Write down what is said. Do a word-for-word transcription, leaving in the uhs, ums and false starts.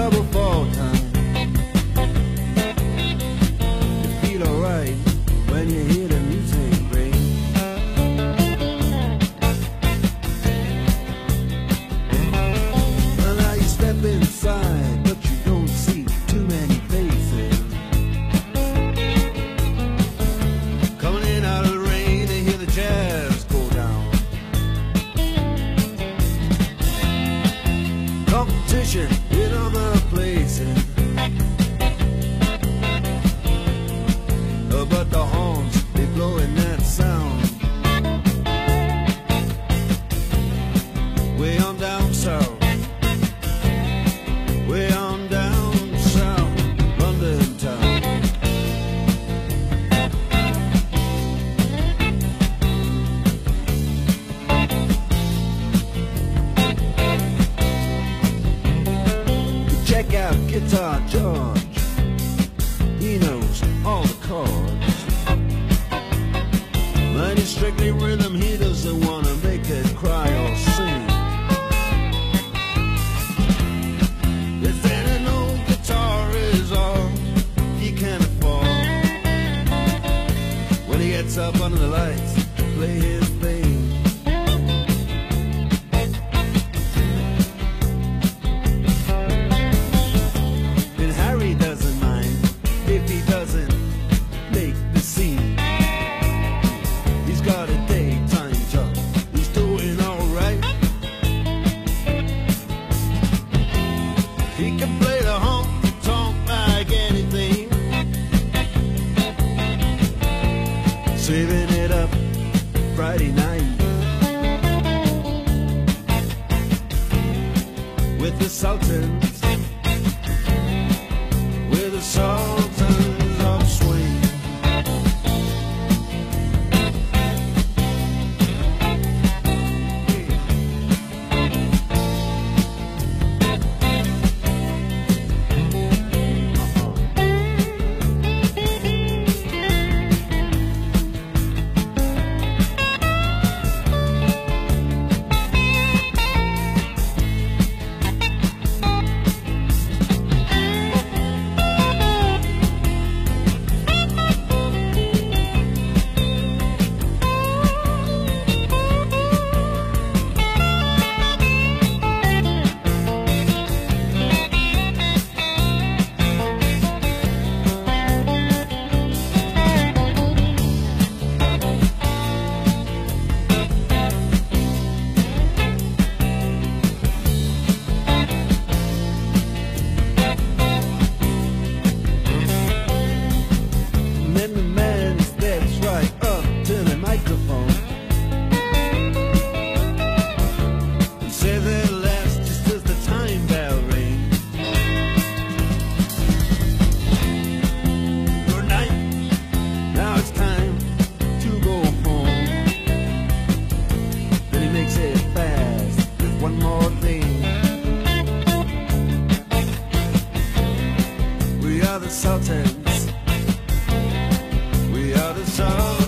double fall time. You feel alright when you hear the music ring. Well, now you step inside, but you don't see too many faces. Coming in out of the rain to hear the jazz go down. Competition in other places, uh, but the horns, they blowing that sound. Way on down south, way on down south, London town. Check out Guitar George, he knows all the chords. When it's strictly rhythm, he doesn't want to make it cry or sing. If then an old guitar is all he can afford, when he gets up under the lights to play his thing. If he doesn't make the scene, he's got a daytime job, he's doing alright. He can play the honky-tonk like anything, saving it up Friday night with the Sultans, with the Sultans of swing. Then the man steps right up to the microphone and says at last, just as the time bell rings, good night, now it's time to go home. Then he makes it fast with one more thing. We are the Sultans, we are the Sultans.